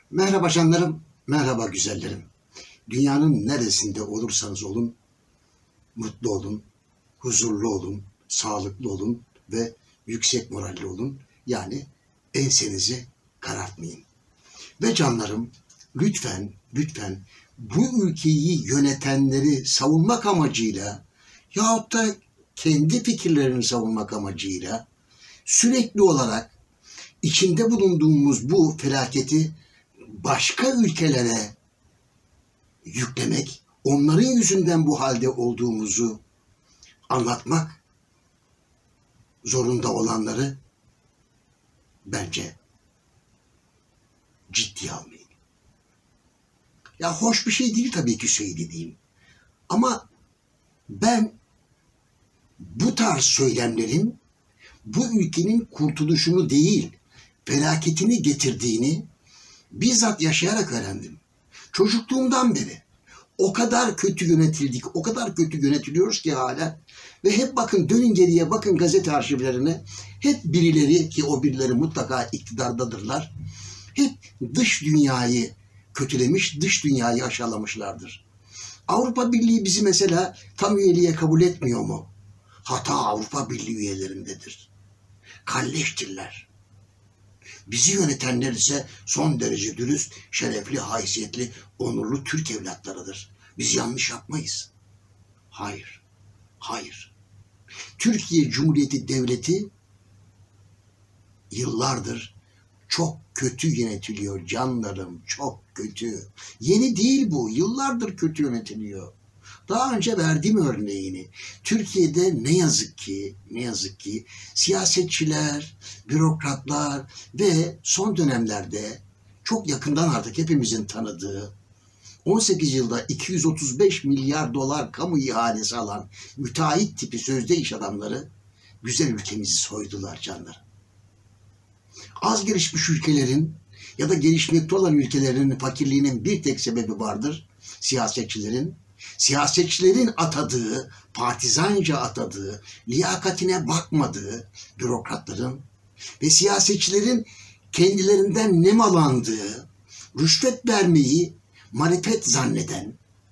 Merhaba canlarım, merhaba güzellerim. Dünyanın neresinde olursanız olun, mutlu olun, huzurlu olun, sağlıklı olun ve yüksek moralli olun. Yani ensenizi karartmayın. Ve canlarım, lütfen bu ülkeyi yönetenleri savunmak amacıyla yahut da kendi fikirlerini savunmak amacıyla sürekli olarak içinde bulunduğumuz bu felaketi başka ülkelere yüklemek, onların yüzünden bu halde olduğumuzu anlatmak zorunda olanları bence ciddiye almayın. Ya hoş bir şey değil tabii ki söylediğim. Ama ben bu tarz söylemlerin bu ülkenin kurtuluşunu değil, felaketini getirdiğini bizzat yaşayarak öğrendim. Çocukluğumdan beri o kadar kötü yönetildik, o kadar kötü yönetiliyoruz ki hala. Ve hep bakın, dönün geriye, bakın gazete arşivlerine. Hep birileri, ki o birileri mutlaka iktidardadırlar, hep dış dünyayı kötülemiş, dış dünyayı aşağılamışlardır. Avrupa Birliği bizi mesela tam üyeliğe kabul etmiyor mu? Hata Avrupa Birliği üyelerindedir. Kalleştirler. Bizi yönetenler ise son derece dürüst, şerefli, haysiyetli, onurlu Türk evlatlarıdır. Biz yanlış yapmayız. Hayır, hayır. Türkiye Cumhuriyeti Devleti yıllardır çok kötü yönetiliyor canlarım, çok kötü. Yeni değil bu, yıllardır kötü yönetiliyor. Daha önce verdiğim örneğini. Türkiye'de ne yazık ki siyasetçiler, bürokratlar ve son dönemlerde çok yakından artık hepimizin tanıdığı 18 yılda 235 milyar dolar kamu ihalesi alan müteahhit tipi sözde iş adamları güzel ülkemizi soydular canlar. Az gelişmiş ülkelerin ya da gelişmekte olan ülkelerin fakirliğinin bir tek sebebi vardır. Siyasetçilerin atadığı, partizanca atadığı, liyakatine bakmadığı bürokratların ve siyasetçilerin kendilerinden nemalandığı, rüşvet vermeyi marifet zanneden,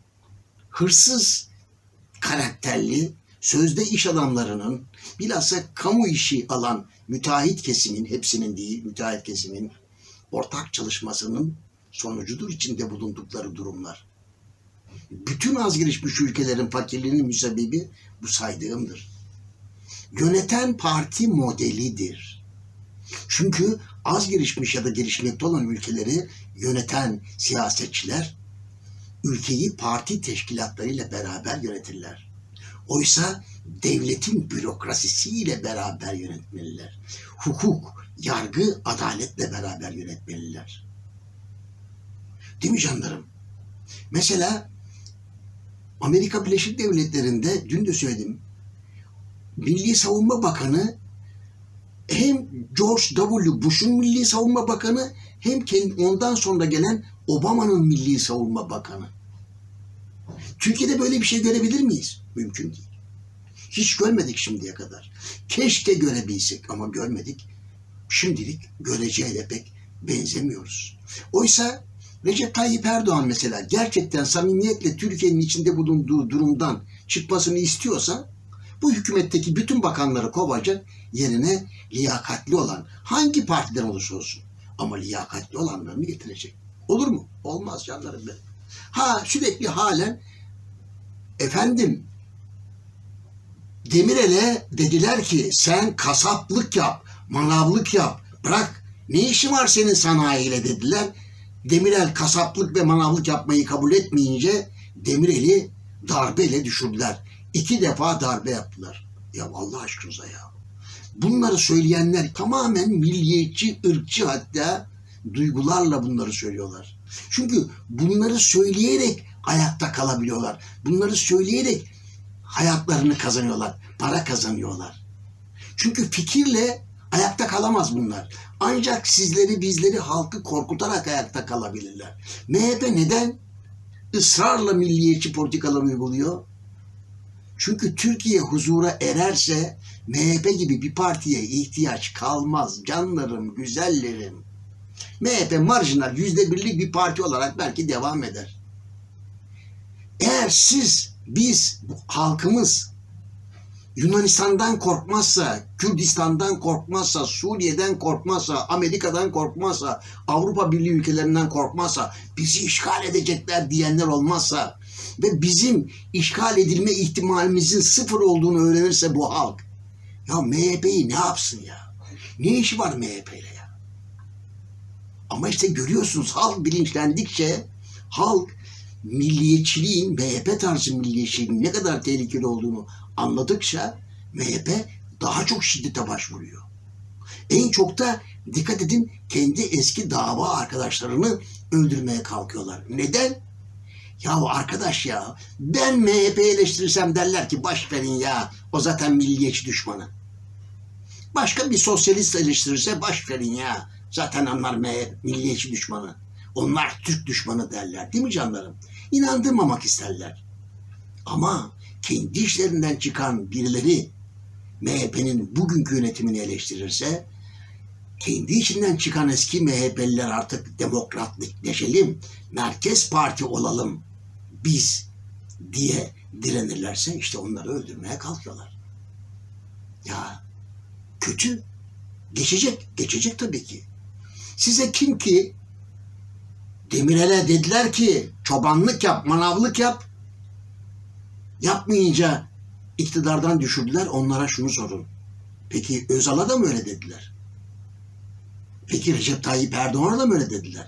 hırsız karakterli, sözde iş adamlarının, bilhassa kamu işi alan müteahhit kesimin, hepsinin değil, müteahhit kesimin ortak çalışmasının sonucudur içinde bulundukları durumlar. Bütün az gelişmiş ülkelerin fakirliğinin müsebbibi bu saydığımdır. Yöneten parti modelidir. Çünkü az gelişmiş ya da gelişmekte olan ülkeleri yöneten siyasetçiler ülkeyi parti teşkilatlarıyla beraber yönetirler. Oysa devletin bürokrasisiyle beraber yönetmeliler. Hukuk, yargı, adaletle beraber yönetmeliler. Değil mi canlarım? Mesela Amerika Birleşik Devletleri'nde, dün de söyledim, Milli Savunma Bakanı hem George W. Bush'un Milli Savunma Bakanı hem ondan sonra gelen Obama'nın Milli Savunma Bakanı. Türkiye'de böyle bir şey görebilir miyiz? Mümkün değil. Hiç görmedik şimdiye kadar. Keşke görebilsek ama görmedik. Şimdilik göreceğe de pek benzemiyoruz. Oysa Recep Tayyip Erdoğan mesela gerçekten samimiyetle Türkiye'nin içinde bulunduğu durumdan çıkmasını istiyorsa bu hükümetteki bütün bakanları kovacak, yerine liyakatli olan, hangi partiden olursa olsun ama liyakatli olanlarını getirecek. Olur mu? Olmaz canlarım benim. Sürekli halen efendim Demirel'e dediler ki sen kasaplık yap, manavlık yap, bırak, ne işin var senin sanayiyle dediler. Demirel kasaplık ve manavlık yapmayı kabul etmeyince Demirel'i darbeyle düşürdüler. 2 defa darbe yaptılar. Ya Allah aşkınıza ya. Bunları söyleyenler tamamen milliyetçi, ırkçı, hatta duygularla bunları söylüyorlar. Çünkü bunları söyleyerek ayakta kalabiliyorlar. Bunları söyleyerek hayatlarını kazanıyorlar, para kazanıyorlar. Çünkü fikirle ayakta kalamaz bunlar. Ancak sizleri, bizleri, halkı korkutarak ayakta kalabilirler. MHP neden ısrarla milliyetçi politikalar uyguluyor? Çünkü Türkiye huzura ererse MHP gibi bir partiye ihtiyaç kalmaz canlarım, güzellerim. MHP marjinal %1'lik bir parti olarak belki devam eder. Eğer biz, halkımız Yunanistan'dan korkmazsa, Kürdistan'dan korkmazsa, Suriye'den korkmazsa, Amerika'dan korkmazsa, Avrupa Birliği ülkelerinden korkmazsa, bizi işgal edecekler diyenler olmazsa ve bizim işgal edilme ihtimalimizin sıfır olduğunu öğrenirse bu halk, ya MHP'yi ne yapsın ya? Ne işi var MHP'yle ya? Ama işte görüyorsunuz, halk bilinçlendikçe, halk milliyetçiliğin, MHP tarzı milliyetçiliğin ne kadar tehlikeli olduğunu anladıkça MHP daha çok şiddete başvuruyor. En çok da dikkat edin, kendi eski dava arkadaşlarını öldürmeye kalkıyorlar. Neden? Ya arkadaş ya, ben MHP'yi eleştirirsem derler ki baş verin ya, o zaten milliyetçi düşmanı. Başka bir sosyalist eleştirirse baş verin ya, zaten onlar milliyetçi düşmanı. Onlar Türk düşmanı derler, değil mi canlarım? İnandırmamak isterler. Ama kendi işlerinden çıkan birileri MHP'nin bugünkü yönetimini eleştirirse, kendi içinden çıkan eski MHP'liler artık demokratleşelim, merkez parti olalım biz diye direnirlerse işte onları öldürmeye kalkıyorlar. Ya kötü. Geçecek tabii ki. Size kim ki Demirel'e dediler ki çobanlık yap, manavlık yap. Yapmayınca iktidardan düşürdüler, onlara şunu sorun. Peki Özal'a da mı öyle dediler? Peki Recep Tayyip Erdoğan'a da mı öyle dediler?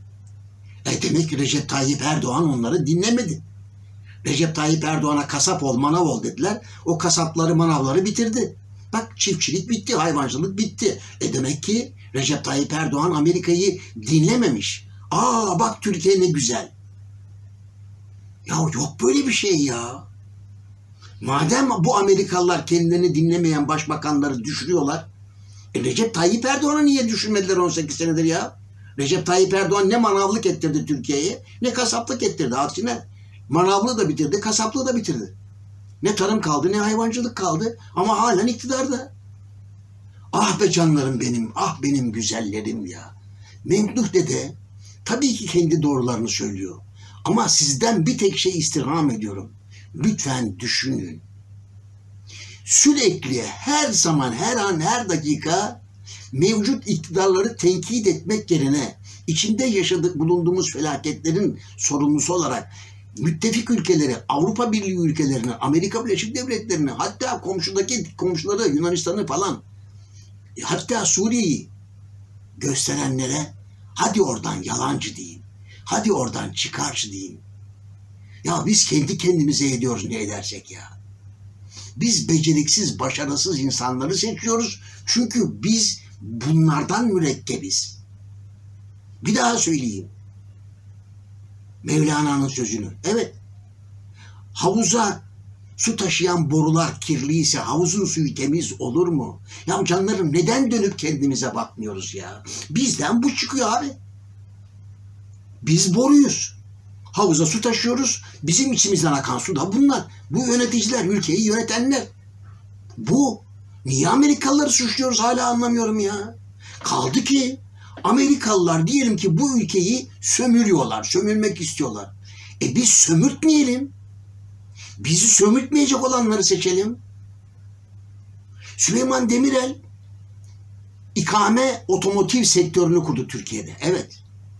Demek ki Recep Tayyip Erdoğan onları dinlemedi. Recep Tayyip Erdoğan'a kasap ol, manav ol dediler. O kasapları, manavları bitirdi. Bak çiftçilik bitti, hayvancılık bitti. Demek ki Recep Tayyip Erdoğan Amerika'yı dinlememiş. Bak Türkiye ne güzel. Ya yok böyle bir şey ya. Madem bu Amerikalılar kendilerini dinlemeyen başbakanları düşürüyorlar, Recep Tayyip Erdoğan'a niye düşürmediler 18 senedir ya? Recep Tayyip Erdoğan ne manavlık ettirdi Türkiye'ye, ne kasaplık ettirdi. Aksine manavlığı da bitirdi, kasaplığı da bitirdi. Ne tarım kaldı, ne hayvancılık kaldı ama halen iktidarda. Ah be canlarım benim, ah benim güzellerim ya. Memduh Dede tabii ki kendi doğrularını söylüyor. Ama sizden bir tek şey istirham ediyorum. Lütfen düşünün. Sürekli her zaman, her an, her dakika mevcut iktidarları tenkit etmek yerine içinde bulunduğumuz felaketlerin sorumlusu olarak müttefik ülkeleri, Avrupa Birliği ülkelerini, Amerika Birleşik Devletleri'ni, hatta komşuları Yunanistan'ı falan, hatta Suriye'yi gösterenlere hadi oradan yalancı deyin, hadi oradan çıkarcı deyin. Ya biz kendi kendimize ediyoruz ne edersek ya. Biz beceriksiz, başarısız insanları seçiyoruz. Çünkü biz bunlardan mürekkebiz. Bir daha söyleyeyim. Mevlana'nın sözünü. Evet. Havuza su taşıyan borular kirliyse havuzun suyu temiz olur mu? Ya canlarım neden dönüp kendimize bakmıyoruz ya? Bizden bu çıkıyor abi. Biz boruyuz. Havuza su taşıyoruz. Bizim içimizden akan su da bunlar. Bu yöneticiler, ülkeyi yönetenler. Bu. Niye Amerikalıları suçluyoruz hala anlamıyorum ya. Kaldı ki Amerikalılar diyelim ki bu ülkeyi sömürüyorlar, sömürmek istiyorlar. Biz sömürtmeyelim. Bizi sömürtmeyecek olanları seçelim. Süleyman Demirel ikame otomotiv sektörünü kurdu Türkiye'de. Evet.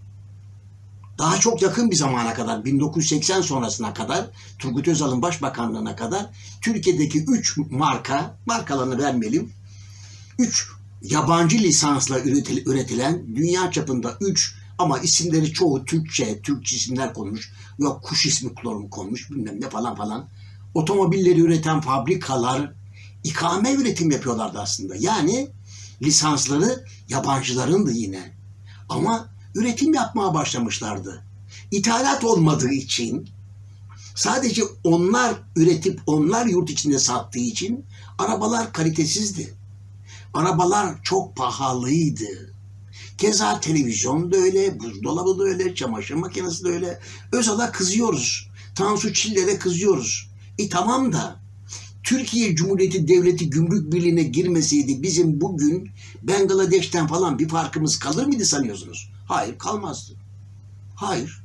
Daha çok yakın bir zamana kadar, 1980 sonrasına kadar, Turgut Özal'ın başbakanlığına kadar Türkiye'deki 3 markalarını vermeyelim, 3 yabancı lisansla üretilen, dünya çapında 3 ama isimleri çoğu Türkçe isimler konmuş, yok kuş ismi konmuş, bilmem ne falan falan, otomobilleri üreten fabrikalar ikame üretim yapıyorlardı aslında. Yani lisansları yabancılarındı yine. Ama üretim yapmaya başlamışlardı. İthalat olmadığı için, sadece onlar üretip onlar yurt içinde sattığı için arabalar kalitesizdi. Arabalar çok pahalıydı. Keza televizyon da öyle, buzdolabı da öyle, çamaşır makinesi de öyle. Özal'a kızıyoruz. Tansu Çiller'e kızıyoruz. Tamam da Türkiye Cumhuriyeti Devleti Gümrük Birliği'ne girmeseydi bizim bugün Bangladeş'ten falan bir farkımız kalır mıydı sanıyorsunuz? Hayır, kalmazdı. Hayır.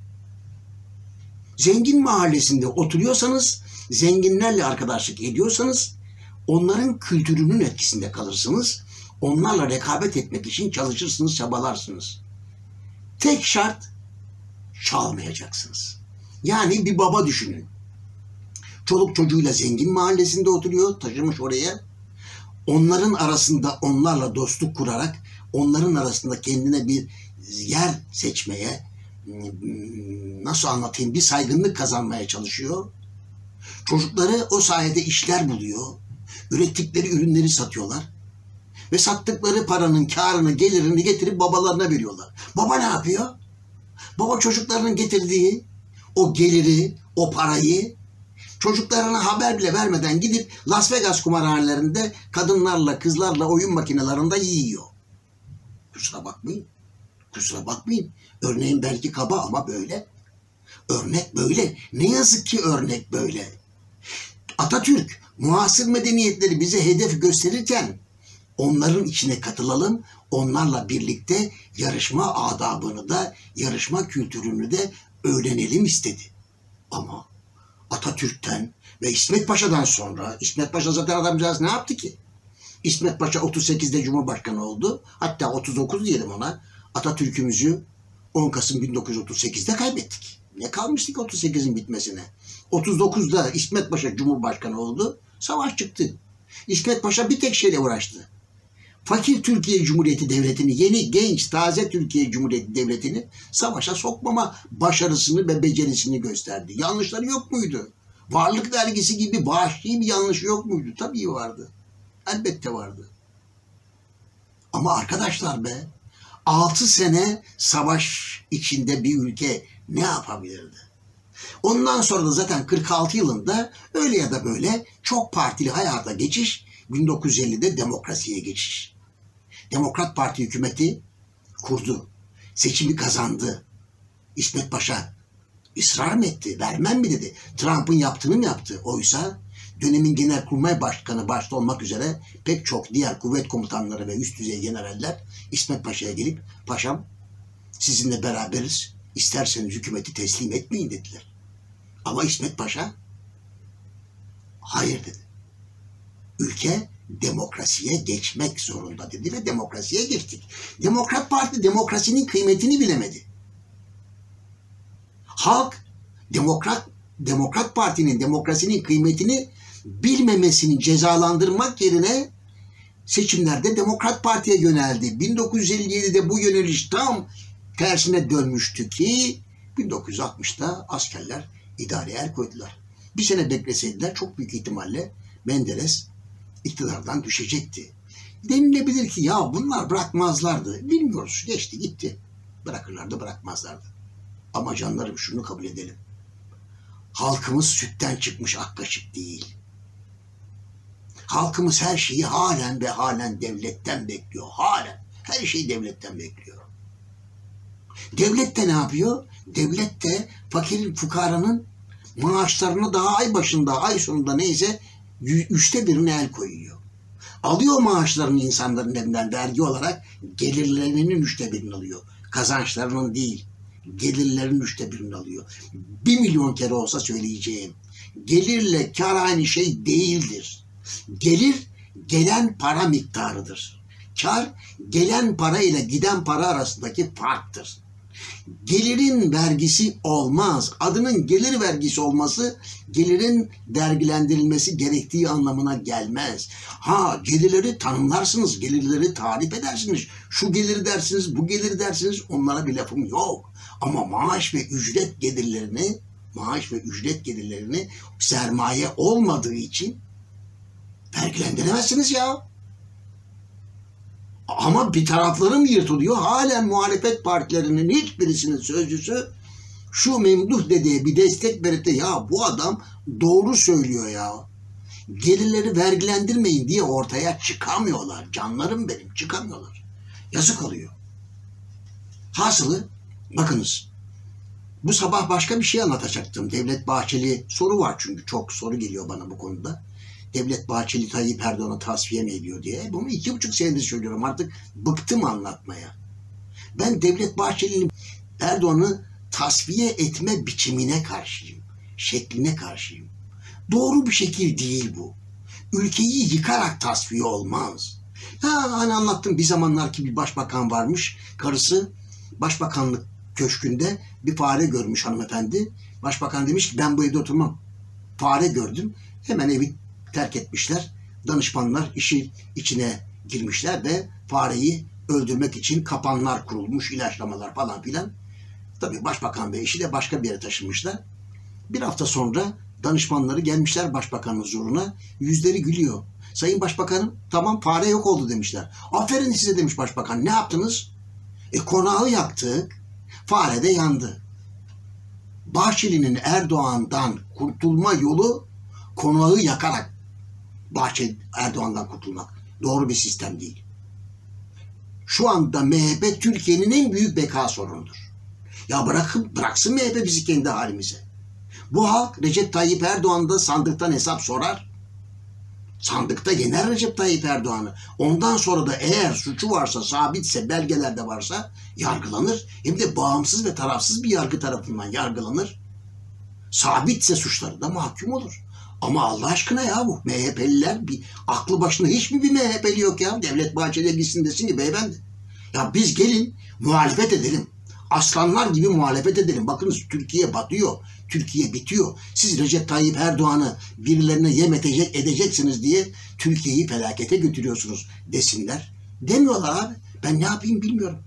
Zengin mahallesinde oturuyorsanız, zenginlerle arkadaşlık ediyorsanız onların kültürünün etkisinde kalırsınız. Onlarla rekabet etmek için çalışırsınız, çabalarsınız. Tek şart, çalmayacaksınız. Yani bir baba düşünün. Çoluk çocuğuyla zengin mahallesinde oturuyor, taşımış oraya. Onların arasında onlarla dostluk kurarak, onların arasında kendine bir yer seçmeye, nasıl anlatayım, bir saygınlık kazanmaya çalışıyor. Çocukları o sayede işler buluyor. Ürettikleri ürünleri satıyorlar. Ve sattıkları paranın karını, gelirini getirip babalarına veriyorlar. Baba ne yapıyor? Baba çocuklarının getirdiği o geliri, o parayı çocuklarına haber bile vermeden gidip Las Vegas kumarhanelerinde kadınlarla, kızlarla, oyun makinelerinde yiyor. Kusura bakmayın. Kusura bakmayın. Örneğin belki kaba ama böyle. Örnek böyle. Ne yazık ki örnek böyle. Atatürk muasır medeniyetleri bize hedef gösterirken onların içine katılalım, onlarla birlikte yarışma adabını da, yarışma kültürünü de öğrenelim istedi. Ama Atatürk'ten ve İsmet Paşa'dan sonra, İsmet Paşa zaten adamcağız ne yaptı ki? İsmet Paşa 38'de Cumhurbaşkanı oldu. Hatta 39 diyelim ona. Atatürk'ümüzü 10 Kasım 1938'de kaybettik. Ne kalmıştı ki 38'in bitmesine? 39'da İsmet Paşa Cumhurbaşkanı oldu. Savaş çıktı. İsmet Paşa bir tek şeyle uğraştı. Fakir Türkiye Cumhuriyeti Devleti'ni, yeni, genç, taze Türkiye Cumhuriyeti Devleti'ni savaşa sokmama başarısını ve becerisini gösterdi. Yanlışları yok muydu? Varlık vergisi gibi vahşi bir yanlışı yok muydu? Tabii vardı. Elbette vardı. Ama arkadaşlar be, 6 sene savaş içinde bir ülke ne yapabilirdi? Ondan sonra da zaten 46 yılında öyle ya da böyle çok partili hayata geçiş, 1950'de demokrasiye geçiş. Demokrat Parti hükümeti kurdu. Seçimi kazandı. İsmet Paşa ısrar mı etti? Vermem mi dedi. Trump'ın yaptığını mı yaptı? Oysa dönemin Genelkurmay Başkanı başta olmak üzere pek çok diğer kuvvet komutanları ve üst düzey generaller İsmet Paşa'ya gelip paşam sizinle beraberiz. İsterseniz hükümeti teslim etmeyin dediler. Ama İsmet Paşa hayır dedi. Ülke demokrasiye geçmek zorunda dedi ve demokrasiye geçtik. Demokrat Parti demokrasinin kıymetini bilemedi. Halk Demokrat Parti'nin demokrasinin kıymetini bilmemesini cezalandırmak yerine seçimlerde Demokrat Parti'ye yöneldi. 1957'de bu yöneliş tam tersine dönmüştü ki 1960'da askerler idareye el koydular. Bir sene bekleseydiler çok büyük ihtimalle Menderes iktidardan düşecekti. Denilebilir ki ya bunlar bırakmazlardı. Bilmiyoruz. Geçti gitti. Bırakırlardı bırakmazlardı. Ama canlarım şunu kabul edelim. Halkımız sütten çıkmış ak kaşık değil. Halkımız her şeyi halen ve halen devletten bekliyor. Halen. Her şeyi devletten bekliyor. Devlet de ne yapıyor? Devlet de fakirin, fukaranın maaşlarını daha ay başında, ay sonunda neyse 1/3'ine el koyuyor. Alıyor maaşlarını insanların elinden vergi olarak, gelirlerinin 1/3'ini alıyor. Kazançlarının değil, gelirlerinin 1/3'ini alıyor. 1 milyon kere olsa söyleyeceğim. Gelirle kar aynı şey değildir. Gelir, gelen para miktarıdır. Kar, gelen para ile giden para arasındaki farktır. Gelirin vergisi olmaz. Adının gelir vergisi olması gelirin vergilendirilmesi gerektiği anlamına gelmez. Ha, gelirleri tanımlarsınız, gelirleri tarif edersiniz. Şu gelir dersiniz, bu gelir dersiniz, onlara bir lafım yok. Ama maaş ve ücret gelirlerini sermaye olmadığı için vergilendiremezsiniz ya. Ama bir tarafları mı yırtılıyor? Halen muhalefet partilerinin hiçbirisinin sözcüsü şu Memduh dedeye bir destek verip de ya bu adam doğru söylüyor ya. Gelirleri vergilendirmeyin diye ortaya çıkamıyorlar. Canlarım benim, çıkamıyorlar. Yazık oluyor. Hasılı bakınız. Bu sabah başka bir şey anlatacaktım. Devlet Bahçeli soru var çünkü çok soru geliyor bana bu konuda. Devlet Bahçeli Tayyip Erdoğan'ı tasfiye mi ediyor diye. Bunu 2,5 senedir söylüyorum. Artık bıktım anlatmaya. Ben Devlet Bahçeli'nin Erdoğan'ı tasfiye etme biçimine karşıyım. Şekline karşıyım. Doğru bir şekil değil bu. Ülkeyi yıkarak tasfiye olmaz. Ha, hani anlattım bir zamanlar ki bir başbakan varmış. Karısı başbakanlık köşkünde bir fare görmüş hanımefendi. Başbakan demiş ki ben bu evde oturmam. Fare gördüm. Hemen evi terk etmişler. Danışmanlar işin içine girmişler ve fareyi öldürmek için kapanlar kurulmuş, ilaçlamalar falan filan. Tabii başbakan ve eşi de başka bir yere taşınmışlar. Bir hafta sonra danışmanları gelmişler başbakanın huzuruna. Yüzleri gülüyor. Sayın Başbakanım, tamam fare yok oldu demişler. Aferin size demiş başbakan. Ne yaptınız? Konağı yaktık. Fare de yandı. Bahçeli'nin Erdoğan'dan kurtulma yolu konağı yakarak Erdoğan'dan kurtulmak. Doğru bir sistem değil. Şu anda MHP Türkiye'nin en büyük beka sorunudur. Ya bıraksın MHP bizi kendi halimize. Bu halk Recep Tayyip Erdoğan'da sandıktan hesap sorar. Sandıkta yener Recep Tayyip Erdoğan'ı. Ondan sonra da eğer suçu varsa, sabitse, belgelerde varsa yargılanır. Hem de bağımsız ve tarafsız bir yargı tarafından yargılanır. Sabitse suçları da mahkum olur. Ama Allah aşkına ya bu MHP'liler bir aklı başında hiç mi bir MHP'li yok ya? Devlet Bahçeli'ye gitsin desin ki beyefendi. Ya biz gelin muhalefet edelim. Aslanlar gibi muhalefet edelim. Bakınız Türkiye batıyor. Türkiye bitiyor. Siz Recep Tayyip Erdoğan'ı birilerine yem edeceksiniz diye Türkiye'yi felakete götürüyorsunuz desinler. Demiyorlar abi. Ben ne yapayım bilmiyorum.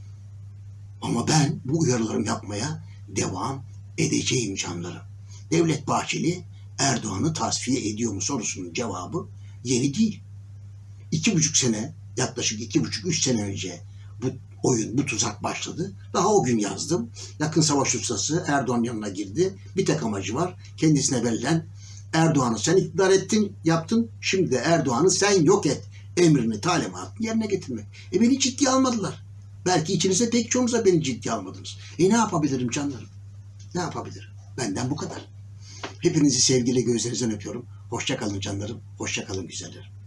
Ama ben bu uyarılarımı yapmaya devam edeceğim canlarım. Devlet Bahçeli Erdoğan'ı tasfiye ediyor mu sorusunun cevabı yeni değil. 2,5 sene, yaklaşık 2,5-3 sene önce bu tuzak başladı. Daha o gün yazdım. Yakın savaş ustası Erdoğan yanına girdi. Bir tek amacı var. Kendisine verilen Erdoğan'ı sen iktidar ettin, yaptın. Şimdi de Erdoğan'ı sen yok et. Emrini, talimatını yerine getirmek. Beni ciddiye almadılar. Belki içinizde pek çoğunuzda beni ciddiye almadınız. Ne yapabilirim canlarım? Ne yapabilirim? Benden bu kadar. Hepinizi sevgiyle gözlerinizden öpüyorum. Hoşça kalın canlarım. Hoşça kalın güzellerim.